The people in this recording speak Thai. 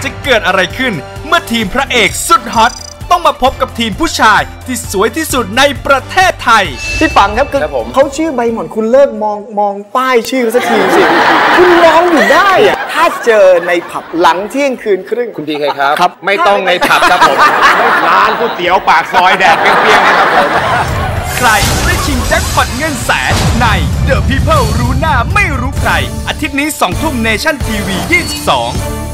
จะเกิดอะไรขึ้นเมื่อทีมพระเอกสุดฮอตต้องมาพบกับทีมผู้ชายที่สวยที่สุดในประเทศไทยพี่ปังครับคือเขาชื่อใบหม่อนคุณเลิกมองป้ายชื่อสักทีสิคุณร้องอยู่ได้อะถ้าเจอในผับหลังเที่ยงคืนครึ่งคุณพีเคครับครับไม่ต้องในผับครับผมร้านก๋วยเตี๋ยวปากซอยแดดเปรี้ยงๆนะครับผมใครได้ชิงแจ็คพอตเงินแสนใน The People รู้หน้าไม่รู้ใครอาทิตย์นี้ 20:00 นNation TV 22